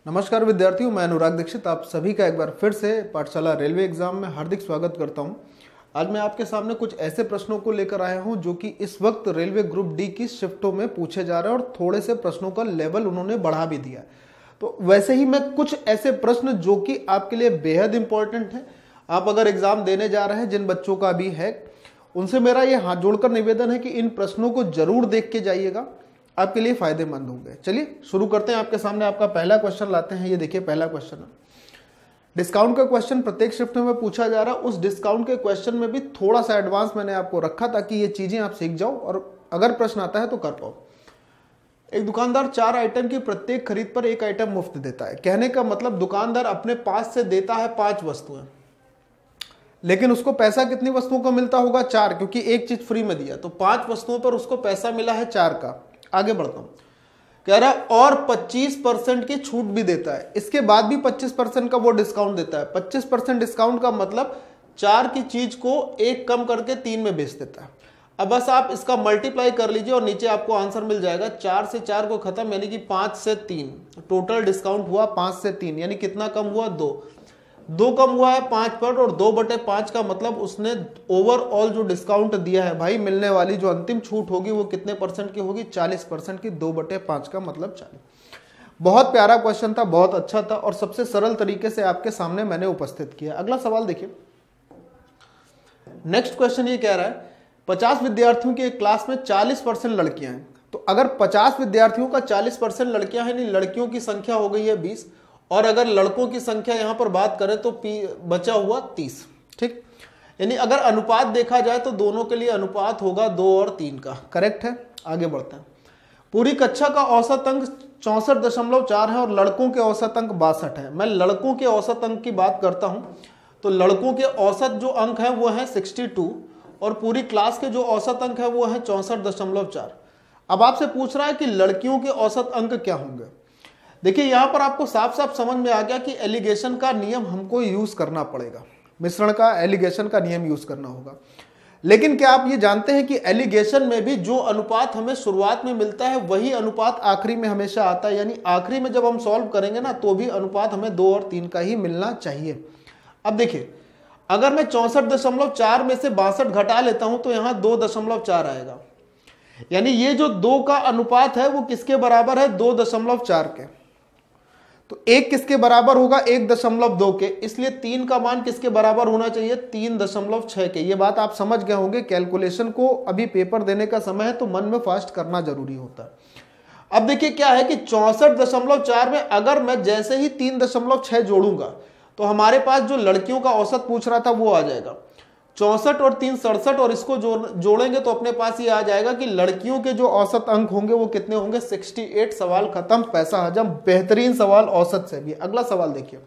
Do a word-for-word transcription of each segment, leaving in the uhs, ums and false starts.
नमस्कार विद्यार्थियों, मैं अनुराग दीक्षित आप सभी का एक बार फिर से पाठशाला रेलवे एग्जाम में हार्दिक स्वागत करता हूं। आज मैं आपके सामने कुछ ऐसे प्रश्नों को लेकर आया हूं जो कि इस वक्त रेलवे ग्रुप डी की शिफ्टों में पूछे जा रहे हैं और थोड़े से प्रश्नों का लेवल उन्होंने बढ़ा भी दिया। तो वैसे ही मैं कुछ ऐसे प्रश्न जो कि आपके लिए बेहद इंपॉर्टेंट है, आप अगर एग्जाम देने जा रहे हैं, जिन बच्चों का भी है, उनसे मेरा ये हाथ जोड़कर निवेदन है कि इन प्रश्नों को जरूर देख के जाइएगा, आपके लिए फायदेमंद होंगे। चलिए शुरू करते हैं। आपके सामने आपका पहला क्वेश्चन लाते हैं। ये देखिए पहला क्वेश्चन है, डिस्काउंट का क्वेश्चन प्रत्येक शिफ्ट में पूछा जा रहा है। उस डिस्काउंट के क्वेश्चन में भी थोड़ा सा एडवांस मैंने आपको रखा ताकि ये चीजें आप सीख जाओ और अगर प्रश्न आता है तो कर पाओ। एक दुकानदार चार आइटम की प्रत्येक खरीद पर एक आइटम मुफ्त देता है। कहने का मतलब दुकानदार अपने पास से देता है पांच वस्तुएं, लेकिन उसको पैसा कितनी वस्तुओं का मिलता होगा? चार, क्योंकि एक चीज फ्री में दिया, तो पांच वस्तुओं पर उसको पैसा मिला है चार का। आगे बढ़ता हूं, कह रहा है और पच्चीस परसेंट की छूट भी देता है। इसके बाद भी पच्चीस परसेंट का वो डिस्काउंट देता है। पच्चीस परसेंट डिस्काउंट का मतलब चार की चीज को एक कम करके तीन में बेच देता है। अब बस आप इसका मल्टीप्लाई कर लीजिए और नीचे आपको आंसर मिल जाएगा। चार से चार को खत्म, यानी कि पांच से तीन, टोटल डिस्काउंट हुआ पांच से तीन, यानी कितना कम हुआ? दो। दो कम हुआ है पांच पर, और दो बटे पांच का मतलब उसने ओवरऑल जो डिस्काउंट दिया है भाई, मिलने वाली जो अंतिम छूट होगी वो कितने परसेंट की होगी? चालीस परसेंट की। दो बटे पांच का मतलब चालीस। बहुत प्यारा क्वेश्चन था, बहुत अच्छा था और सबसे सरल तरीके से आपके सामने मैंने उपस्थित किया। अगला सवाल देखिए। नेक्स्ट क्वेश्चन ये कह रहा है, पचास विद्यार्थियों की एक क्लास में चालीस परसेंट लड़कियां हैं। तो अगर पचास विद्यार्थियों का चालीस परसेंट लड़कियां हैं, लड़कियों की संख्या हो गई है बीस, और अगर लड़कों की संख्या यहां पर बात करें तो बचा हुआ तीस। ठीक, यानी अगर अनुपात देखा जाए तो दोनों के लिए अनुपात होगा दो और तीन का। करेक्ट है। आगे बढ़ते हैं। पूरी कक्षा का औसत अंक चौसठ दशमलव चार है और लड़कों के औसत अंक बासठ है। मैं लड़कों के औसत अंक की बात करता हूं तो लड़कों के औसत जो अंक है वो है बासठ और पूरी क्लास के जो औसत अंक है वो है चौसठ दशमलव चार। अब आपसे पूछ रहा है कि लड़कियों के औसत अंक क्या होंगे। देखिए यहां पर आपको साफ साफ समझ में आ गया कि एलिगेशन का नियम हमको यूज करना पड़ेगा। मिश्रण का एलिगेशन का नियम यूज करना होगा। लेकिन क्या आप ये जानते हैं कि एलिगेशन में भी जो अनुपात हमें शुरुआत में मिलता है वही अनुपात आखिरी में हमेशा आता है। यानी आखिरी में जब हम सॉल्व करेंगे ना तो भी अनुपात हमें दो और तीन का ही मिलना चाहिए। अब देखिए, अगर मैं चौसठ दशमलव चार में से बासठ घटा लेता हूं तो यहां दो दशमलव चार आएगा। यानी ये जो दो का अनुपात है वो किसके बराबर है? दो दशमलव चार के। तो एक किसके बराबर होगा? एक दशमलव दो के। इसलिए तीन का मान किसके बराबर होना चाहिए? तीन दशमलव छह के। ये बात आप समझ गए होंगे। कैलकुलेशन को अभी पेपर देने का समय है तो मन में फास्ट करना जरूरी होता है। अब देखिए क्या है कि चौसठ दशमलव चार में अगर मैं जैसे ही तीन दशमलव छह जोड़ूंगा तो हमारे पास जो लड़कियों का औसत पूछ रहा था वो आ जाएगा। चौसठ और तीन सड़सठ, और इसको जोड़ जोड़ेंगे तो अपने पास ये आ जाएगा कि लड़कियों के जो औसत अंक होंगे वो कितने होंगे? अड़सठ। सवाल खत्म, पैसा हजम। बेहतरीन सवाल औसत से भी। अगला सवाल देखिए।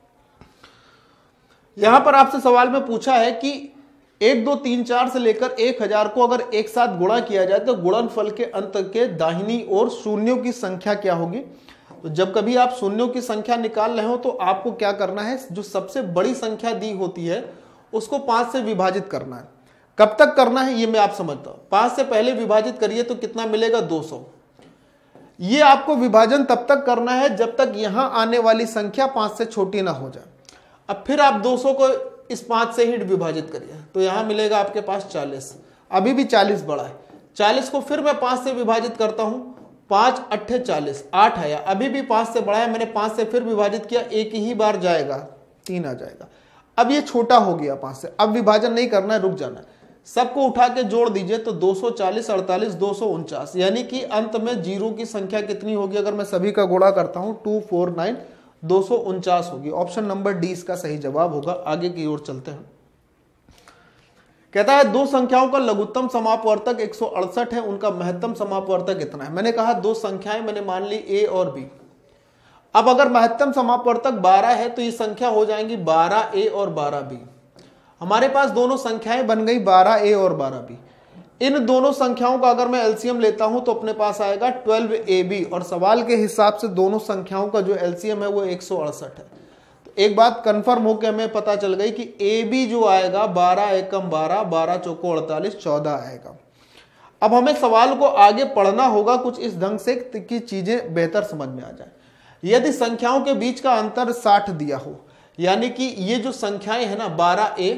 यहां पर आपसे सवाल में पूछा है कि एक दो तीन चार से लेकर एक हजार को अगर एक साथ गुणा किया जाए तो गुणनफल के अंत के दाहिनी ओर शून्यों की संख्या क्या होगी? तो जब कभी आप शून्यों की संख्या निकाल रहे हो तो आपको क्या करना है? जो सबसे बड़ी संख्या दी होती है उसको पांच से विभाजित करना है। कब तक करना है ये मैं आप समझता हूं। पांच से पहले विभाजित करिए तो कितना मिलेगा? दो सौ। ये आपको विभाजन तब तक करना है जब तक यहां आने वाली संख्या पांच से छोटी ना हो जाए। अब फिर आप दो सौ को इस पांच से ही विभाजित करिए तो यहां मिलेगा आपके पास चालीस। अभी भी चालीस बड़ा है। चालीस को फिर मैं पांच से विभाजित करता हूं, पांच अट्ठे चालीस, आठ आया। अभी भी पांच से बड़ा है, मैंने पांच से फिर विभाजित किया, एक ही बार जाएगा, तीन आ जाएगा। अब ये छोटा हो गया पांच से, अब विभाजन नहीं करना है, रुक जाना है। सबको उठा के जोड़ दीजिए तो दो सौ चालीस, अड़तालीस, दो सौ उनचास, यानी कि अंत में जीरो की संख्या कितनी होगी? अगर मैं सभी का गुणा करता हूं टू फोर नाइन, दो सौ उनचास होगी। ऑप्शन नंबर डी इसका सही जवाब होगा। आगे की ओर चलते हैं। कहता है दो संख्याओं का लघुत्तम समापवर्तक एक सौ अड़सठ है, उनका महत्तम समापवर्तक कितना है? मैंने कहा दो संख्याएं, मैंने मान ली ए और बी। अब अगर महत्तम समापवर्तक बारह है तो ये संख्या हो जाएंगी बारह ए और बारह बी। हमारे पास दोनों संख्याएं बन गई बारह ए और बारह बी। इन दोनों संख्याओं का अगर मैं एलसीएम लेता हूं तो अपने पास आएगा बारह ए बी, और सवाल के हिसाब से दोनों संख्याओं का जो एलसीएम है वो एक सौ अड़सठ है। तो एक बात कंफर्म होकर हमें पता चल गई कि ए बी जो आएगा बारह एकम बारह, बारह चौको अड़तालीस, चौदह आएगा। अब हमें सवाल को आगे पढ़ना होगा कुछ इस ढंग से कि चीजें बेहतर समझ में आ जाए। यदि संख्याओं के बीच का अंतर साठ दिया हो, यानी कि ये जो संख्याएं है ना बारह ए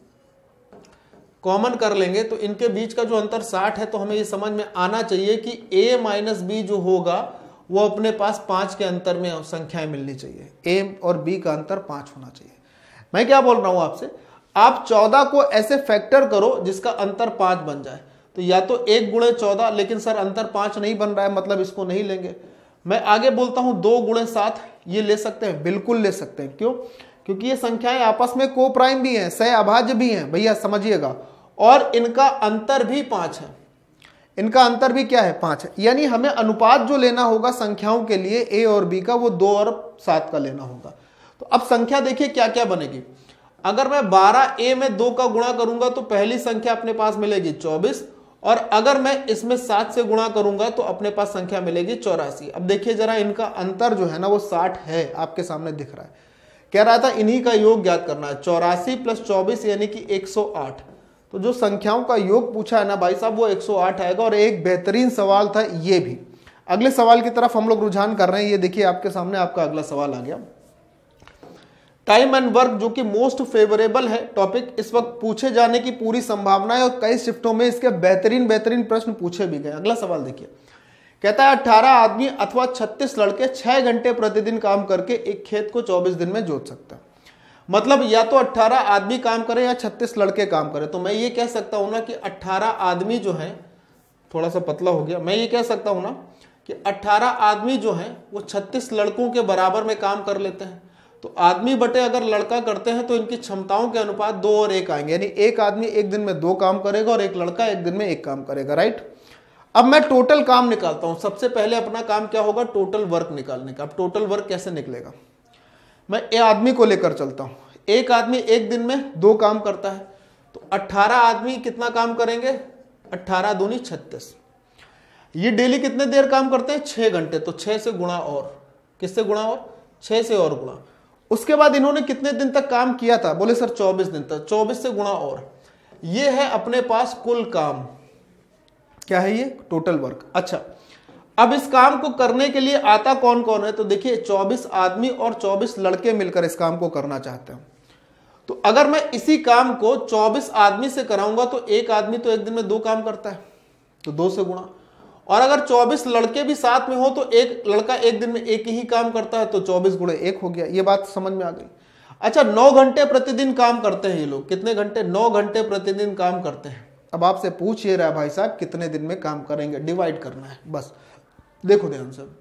कॉमन कर लेंगे तो इनके बीच का जो अंतर साठ है, तो हमें ये समझ में आना चाहिए कि a माइनस बी जो होगा वो अपने पास पांच के अंतर में संख्याएं मिलनी चाहिए। a और b का अंतर पांच होना चाहिए। मैं क्या बोल रहा हूं आपसे, आप चौदह को ऐसे फैक्टर करो जिसका अंतर पांच बन जाए। तो या तो एक गुणे चौदह, लेकिन सर अंतर पांच नहीं बन रहा है, मतलब इसको नहीं लेंगे। मैं आगे बोलता हूं दो गुणे सात, ये ले सकते हैं, बिल्कुल ले सकते हैं। क्यों? क्योंकि ये संख्याएं आपस में को प्राइम भी हैं, सह अभाज्य भी हैं भैया, समझिएगा। और इनका अंतर भी पांच है, इनका अंतर भी क्या है? पांच है। यानी हमें अनुपात जो लेना होगा संख्याओं के लिए ए और बी का, वो दो और सात का लेना होगा। तो अब संख्या देखिए क्या क्या बनेगी। अगर मैं बारह ए में दो का गुणा करूंगा तो पहली संख्या अपने पास मिलेगी चौबीस, और अगर मैं इसमें सात से गुणा करूंगा तो अपने पास संख्या मिलेगी चौरासी। अब देखिए जरा, इनका अंतर जो है ना वो साठ है, आपके सामने दिख रहा है। कह रहा था इन्हीं का योग ज्ञात करना है, चौरासी प्लस चौबीस यानी कि एक सौ आठ। तो जो संख्याओं का योग पूछा है ना भाई साहब, वो एक सौ आठ आएगा। और एक बेहतरीन सवाल था ये भी। अगले सवाल की तरफ हम लोग रुझान कर रहे हैं। ये देखिए आपके सामने आपका अगला सवाल आ गया। टाइम एंड वर्क, जो कि मोस्ट फेवरेबल है टॉपिक, इस वक्त पूछे जाने की पूरी संभावना है और कई शिफ्टों में इसके बेहतरीन बेहतरीन प्रश्न पूछे भी गए। अगला सवाल देखिए, कहता है अठारह आदमी अथवा छत्तीस लड़के छह घंटे प्रतिदिन काम करके एक खेत को चौबीस दिन में जोत सकता है। मतलब या तो अठारह आदमी काम करें या छत्तीस लड़के काम करें। तो मैं ये कह सकता हूं ना कि अठारह आदमी जो है, थोड़ा सा पतला हो गया, मैं ये कह सकता हूं ना कि अठारह आदमी जो है वो छत्तीस लड़कों के बराबर में काम कर लेते हैं। तो आदमी बटे अगर लड़का करते हैं तो इनकी क्षमताओं के अनुपात दो और एक आएंगे, यानी एक आदमी एक दिन में दो काम करेगा और एक लड़का एक दिन में एक काम करेगा, राइट। अब मैं टोटल काम निकालता हूं। सबसे पहले अपना काम क्या होगा? टोटल वर्क निकालने का। अब टोटल वर्क कैसे निकलेगा? मैं ए आदमी को लेकर चलता हूं। एक आदमी एक दिन में दो काम करता है, तो अठारह आदमी कितना काम करेंगे? अठारह दूनी छत्तीस। ये डेली कितने देर काम करते हैं? छह घंटे। तो छह से गुणा और, किससे गुणा और? छह से और गुणा। उसके बाद इन्होंने कितने दिन तक काम किया था? बोले सर चौबीस दिन तक। चौबीस से गुणा और, ये है अपने पास कुल काम। क्या है ये? Total work. अच्छा, अब इस काम को करने के लिए आता कौन कौन है? तो देखिए चौबीस आदमी और चौबीस लड़के मिलकर इस काम को करना चाहते हैं। तो अगर मैं इसी काम को चौबीस आदमी से कराऊंगा तो एक आदमी तो एक दिन में दो काम करता है, तो दो से गुणा। और अगर चौबीस लड़के भी साथ में हो तो एक लड़का एक दिन में एक ही काम करता है, तो चौबीस गुणे एक हो गया। ये बात समझ में आ गई। अच्छा, नौ घंटे प्रतिदिन काम करते हैं ये लोग। कितने घंटे? नौ घंटे प्रतिदिन काम करते हैं। अब आपसे पूछ ये रहा भाई साहब कितने दिन में काम करेंगे? डिवाइड करना है बस। देखो ध्यान से,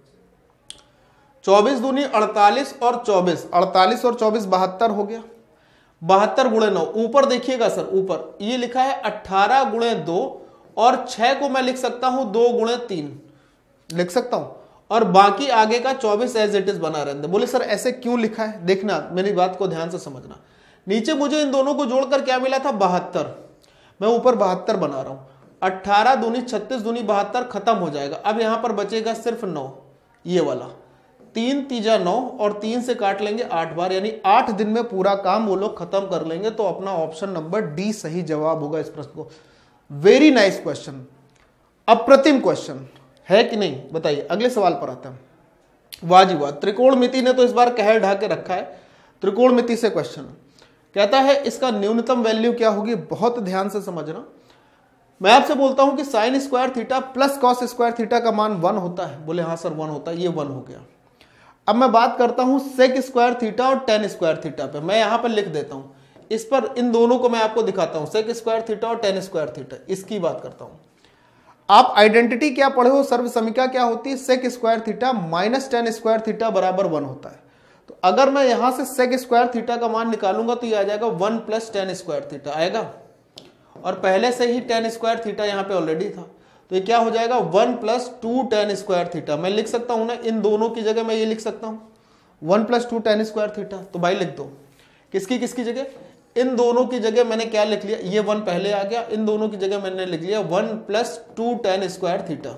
चौबीस दूनी अड़तालीस और चौबीस, अड़तालीस और चौबीस बहत्तर हो गया। बहत्तर गुणे नौ। ऊपर देखिएगा सर, ऊपर ये लिखा है अट्ठारह गुणे दो, और छह को मैं लिख सकता हूं दो गुणे तीन लिख सकता हूं, और बाकी आगे का चौबीस एज इट इज बना रहने दे। बोले सर ऐसे क्यों लिखा है? देखना, मेरी बात को ध्यान से समझना। नीचे मुझे इन दोनों को जोड़कर क्या मिला था? बहत्तर। मैं ऊपर बहत्तर बना रहा हूं। अट्ठारह दूनी छत्तीस दूनी बहत्तर खत्म हो जाएगा। अब यहां पर बचेगा सिर्फ नौ, ये वाला। तीन तीजा नौ, और तीन से काट लेंगे आठ बार, यानी आठ दिन में पूरा काम वो लोग खत्म कर लेंगे। तो अपना ऑप्शन नंबर डी सही जवाब होगा इस प्रश्न को। वेरी नाइस क्वेश्चन, अप्रतिम क्वेश्चन है कि नहीं? बताइए। अगले सवाल पर आते हैं। वाह जी वाह, त्रिकोणमिति ने तो इस बार कहर ढा के रखा है। त्रिकोणमिति से क्वेश्चन कहता है इसका न्यूनतम वैल्यू क्या होगी? बहुत ध्यान से समझना। मैं आपसे बोलता हूं कि sine square theta plus cos square theta का मान वन होता है। बोले हाँ सर वन होता है, ये वन हो गया। अब मैं बात करता हूं सेक स्क्वायर थीटा और टेन स्क्वायर थीटा पे। मैं यहां पर लिख देता हूं, इस पर इन दोनों को मैं आपको दिखाता हूं, सेक स्क्वायर थीटा और टेन स्क्वायर थीटा, इसकी बात करता हूं। आप आइडेंटिटी क्या पढ़े हो? सर्व समीका क्या होती है? Sec square theta minus tan square theta बराबर वन होता है। तो अगर मैं यहां से सेक स्क्वायर थीटा का मान निकालूंगा तो ये आ जाएगा one plus tan square theta आएगा, और पहले से ही टेन स्क्वायर थीटा यहाँ पे ऑलरेडी था। तो ये क्या हो जाएगा? One plus two tan square theta. मैं लिख सकता हूं ना, इन दोनों की जगह मैं ये लिख सकता हूं one plus two tan square theta. तो भाई लिख दो, किसकी किसकी जगह? इन दोनों की जगह मैंने क्या लिख लिया? ये वन पहले आ गया, इन दोनों की जगह मैंने लिख लिया one plus two tan square theta.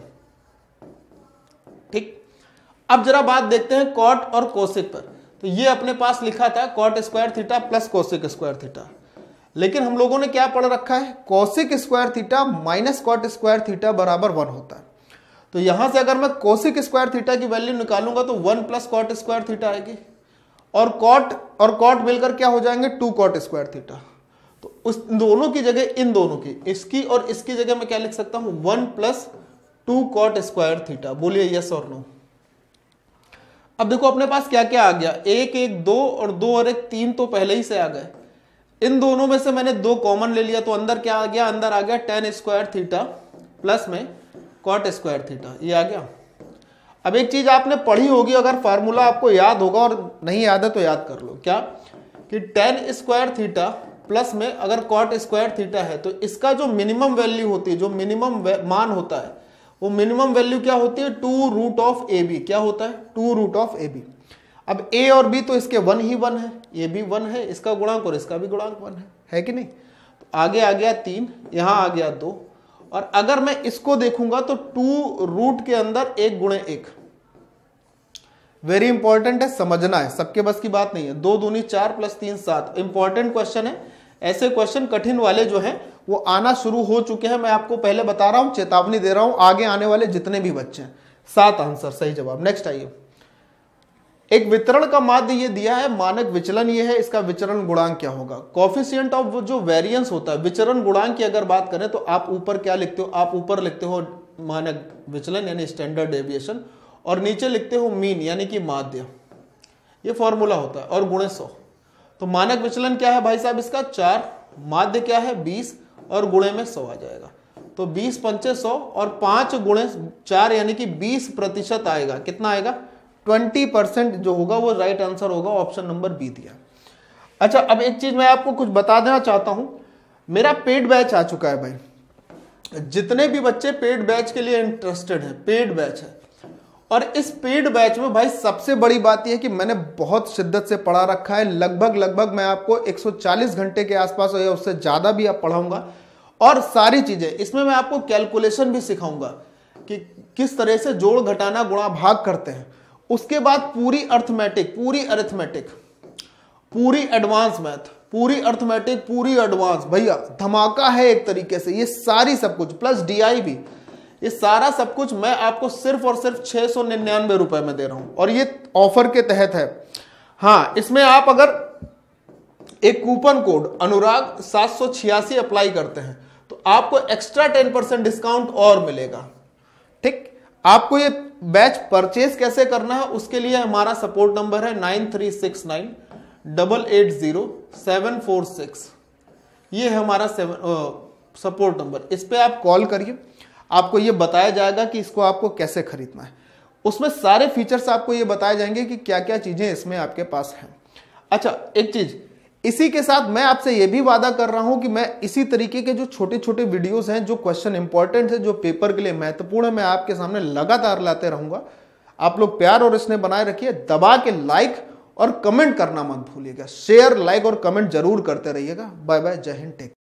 ठीक। अब जरा बात देखते हैं कॉट और कोसेक पर। तो ये अपने पास लिखा था cot square theta plus cosec square theta, लेकिन हम लोगों ने क्या पढ़ रखा है? Cosec square theta minus cot square theta बराबर वन होता है। तो यहां से अगर मैं कोसिक स्क्वायर थीटा की वैल्यू निकालूंगा तो one plus cot square theta आएगी, और कॉट और कॉट मिलकर क्या हो जाएंगे, टू कॉट स्क्वायर थीटा। तो उस दोनों की जगह, इन दोनों की, इसकी और इसकी जगह मैं क्या लिख सकता हूं, one plus two cot square theta. बोलिए यस और नो। अब देखो अपने पास क्या क्या आ गया, एक एक दो और दो और एक तीन तो पहले ही से आ गए। इन दोनों में से मैंने दो कॉमन ले लिया, तो अंदर क्या आ गया, अंदर आ गया टेन स्क्वायर थीटा प्लस में कॉट स्क्वायर थीटा, ये आ गया। अब एक चीज आपने पढ़ी होगी, अगर फार्मूला आपको याद होगा और नहीं याद है तो याद कर लो, क्या कि टेन स्क्वायर थीटा प्लस में अगर कॉट स्क्वायर थीटा है तो इसका जो मिनिमम वैल्यू होती है, जो मिनिमम मान होता है, वो मिनिमम वैल्यू क्या होती है, two root of A B. क्या होता है, two root of A B. अब ए और बी तो इसके वन ही वन है, ये भी वन है, इसका गुणांक और इसका भी गुणांक वन है, है कि नहीं। तो आगे आ गया तीन, यहां आ गया दो, और अगर मैं इसको देखूंगा तो टू रूट के अंदर एक गुणे एक। वेरी इंपॉर्टेंट है, समझना है, सबके बस की बात नहीं है। दो दूनी चार प्लस तीन सात, इंपॉर्टेंट क्वेश्चन है। ऐसे क्वेश्चन कठिन वाले जो हैं वो आना शुरू हो चुके हैं, मैं आपको पहले बता रहा हूं, चेतावनी दे रहा हूं, आगे आने वाले जितने भी बच्चे हैं। सात आंसर सही जवाब। नेक्स्ट आइए, एक वितरण का माध्य ये दिया है, मानक विचलन ये है, इसका विचरण गुणांक क्या होगा। कोफिशिएंट ऑफ जो वेरिएंस होता है, विचरण गुणांक की अगर बात करें तो आप ऊपर क्या लिखते हो, आप ऊपर लिखते हो मानक विचलन यानी स्टैंडर्ड डेविएशन, और नीचे लिखते हो मीन यानी कि माध्य, ये फॉर्मूला होता है, और गुणे सौ। तो मानक विचलन क्या है भाई साहब, इसका चार, माध्य क्या है बीस, और गुणे में सौ आ जाएगा। तो बीस पंचे सौ, और पांच गुणे चार यानी कि बीस प्रतिशत आएगा। कितना आएगा, ट्वेंटी परसेंट जो होगा वो राइट आंसर होगा, ऑप्शन नंबर बी दिया। अच्छा, अब एक चीज मैं आपको कुछ बता देना चाहता हूं, मेरा पेड बैच आ चुका है भाई। जितने भी बच्चे पेड बैच के लिए इंटरेस्टेड है, पेड बैच है, और इस पेड बैच में भाई सबसे बड़ी बात यह है कि मैंने बहुत शिद्दत से पढ़ा रखा है। लगभग लगभग मैं आपको एक सौ चालीस घंटे के आसपास या उससे ज्यादा भी आप पढ़ाऊंगा, और सारी चीजें इसमें मैं आपको कैलकुलेशन भी सिखाऊंगा कि किस तरह से जोड़ घटाना गुणा भाग करते हैं। उसके बाद पूरी अर्थमेटिक, पूरी अरिथमेटिक, पूरी एडवांस मैथ, पूरी अर्थमेटिक, पूरी एडवांस, भैया धमाका है एक तरीके से। ये सारी सब कुछ प्लस डीआई भी, ये सारा सब कुछ मैं आपको सिर्फ और सिर्फ छह सौ निन्यानवे रुपए में दे रहा हूं, और ये ऑफर के तहत है। हाँ, इसमें आप अगर एक कूपन कोड अनुराग सात सौ छियासी अप्लाई करते हैं तो आपको एक्स्ट्रा टेन परसेंट डिस्काउंट और मिलेगा। ठीक, आपको ये बैच परचेज कैसे करना है उसके लिए हमारा सपोर्ट नंबर है nine three six nine double eight zero seven four six. ये है हमारा सपोर्ट नंबर, इस पे आप कॉल करिए, आपको ये बताया जाएगा कि इसको आपको कैसे खरीदना है। उसमें सारे फीचर्स आपको ये बताए जाएंगे कि क्या क्या चीजें इसमें आपके पास हैं। अच्छा, एक चीज इसी के साथ मैं आपसे ये भी वादा कर रहा हूं कि मैं इसी तरीके के जो छोटे छोटे वीडियोस हैं, जो क्वेश्चन इंपॉर्टेंट है, जो पेपर के लिए महत्वपूर्ण है, मैं आपके सामने लगातार लाते रहूंगा। आप लोग प्यार और स्नेह बनाए रखिए, दबा के लाइक और कमेंट करना मत भूलिएगा। शेयर, लाइक और कमेंट जरूर करते रहिएगा। बाय बाय, जय हिंद, टेक।